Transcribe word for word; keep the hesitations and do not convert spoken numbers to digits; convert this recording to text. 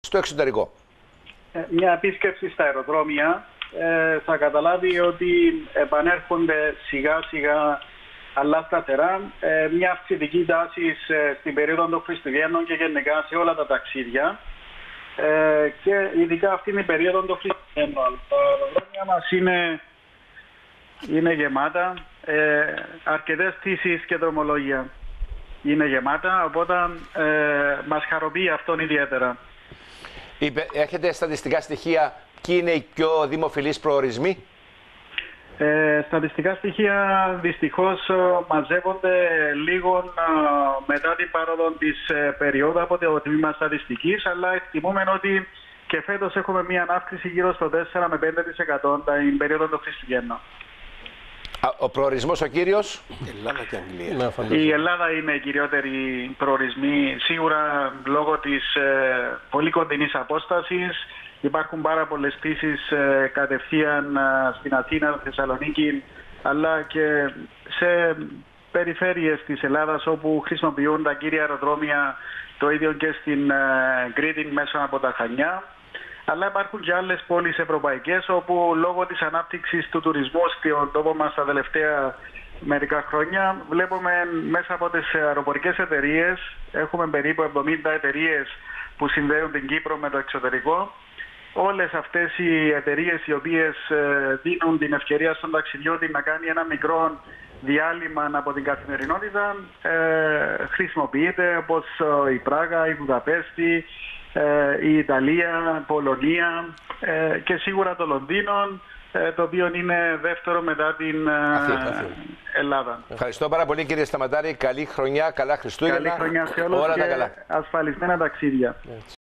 στο εξωτερικό. Μια επίσκεψη στα αεροδρόμια ε, θα καταλάβει ότι επανέρχονται σιγά σιγά αλλά σταθερά ε, μια αυξητική τάση ε, στην περίοδο των Χριστουγέννων και γενικά σε όλα τα ταξίδια ε, και ειδικά αυτήν την περίοδο των Χριστουγέννων. Τα αεροδρόμια μας είναι, είναι γεμάτα, ε, αρκετές πτήσεις και δρομολόγια είναι γεμάτα, οπότε ε, μας χαροποιεί αυτόν ιδιαίτερα. Έχετε στατιστικά στοιχεία ποιοι είναι οι πιο δημοφιλείς προορισμοί? Ε, στατιστικά στοιχεία δυστυχώς μαζεύονται λίγο μετά την πάροδο της ε, περίοδου από το τμήμα στατιστικής, αλλά εκτιμούμε ότι και φέτος έχουμε μια αύξηση γύρω στο τέσσερα με πέντε τοις εκατό την περίοδο των Χριστουγέννων. Ο προορισμός ο κύριος? Ελλάδα και Αγγλία. Η Ελλάδα είναι οι κυριότεροι προορισμοί, σίγουρα λόγω της ε, πολύ κοντινής απόστασης. Υπάρχουν πάρα πολλές πτήσεις ε, κατευθείαν ε, στην Αθήνα, Θεσσαλονίκη, αλλά και σε περιφέρειες της Ελλάδας όπου χρησιμοποιούν τα κύρια αεροδρόμια, το ίδιο και στην ε, Κρήτη μέσω από τα Χανιά. Αλλά υπάρχουν και άλλες πόλεις ευρωπαϊκές όπου λόγω της ανάπτυξης του τουρισμού στον τόπο μας τα τελευταία μερικά χρόνια βλέπουμε μέσα από τις αεροπορικές εταιρείες, έχουμε περίπου εβδομήντα εταιρείες που συνδέουν την Κύπρο με το εξωτερικό. Όλες αυτές οι εταιρείες οι οποίες δίνουν την ευκαιρία στον ταξιδιώτη να κάνει ένα μικρό διάλειμμα από την καθημερινότητα ε, χρησιμοποιείται, όπως η Πράγα, η Βουδαπέστη, η Ιταλία, Πολωνία ε, και σίγουρα το Λονδίνο, ε, το οποίο είναι δεύτερο μετά την ε, Ελλάδα. Ευχαριστώ πάρα πολύ κύριε Σταματάρη. Καλή χρονιά, καλά Χριστούγεννα. Καλή χρονιά σε όλους όλα και τα καλά. ασφαλισμένα ταξίδια.